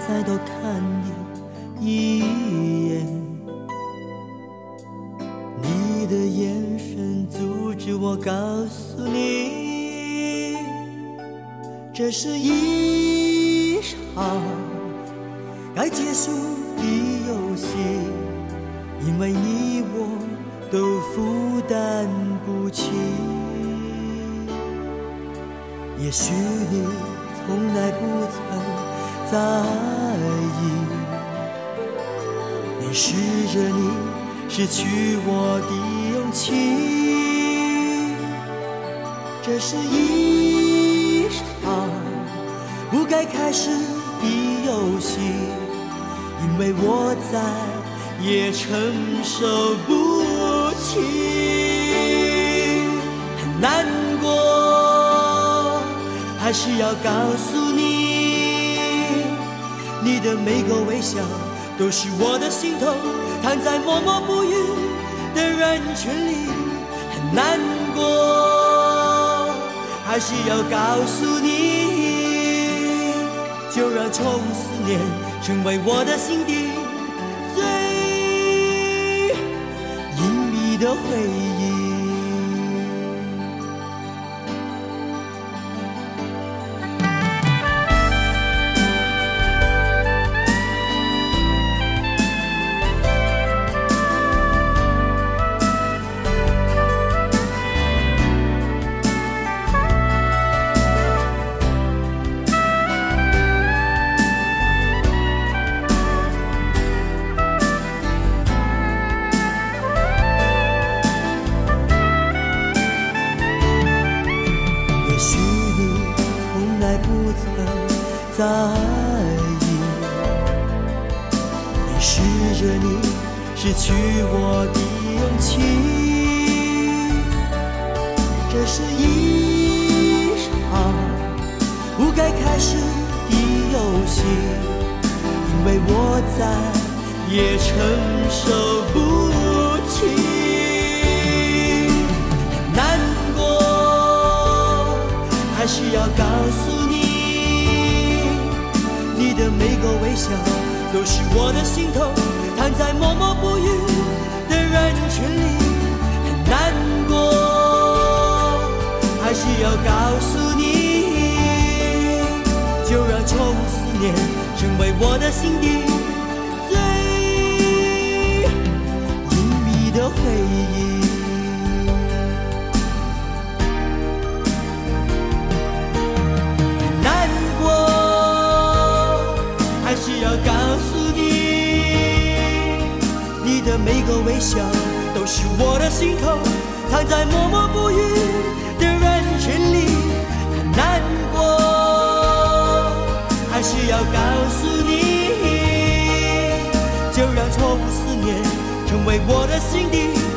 再多看你一眼。你的眼神阻止我告诉你，这是一场该结束的游戏，因为你我都负担不起。也许你从来不曾在意，凝视着你失去我的勇气。这是一场不该开始的游戏，因为我再也承受不起。很难过，还是要告诉你，你的每个微笑都是我的心头，躺在默默不语的人群里。很难过，还是要告诉你，就让从思念成为我的心底最隐秘的回忆。在意，凝视着你失去我的勇气。这是一场不该开始的游戏，因为我再也承受不起。很难过，还是要告诉你，你的每个微笑都是我的心头，躺在默默不语的人群里。很难过，还是要告诉你，就让从思念成为我的心底最隐秘的回忆。要告诉你，你的每个微笑都是我的心头，躺在默默不语的人群里。很难过，还是要告诉你，就让错误思念成为我的心底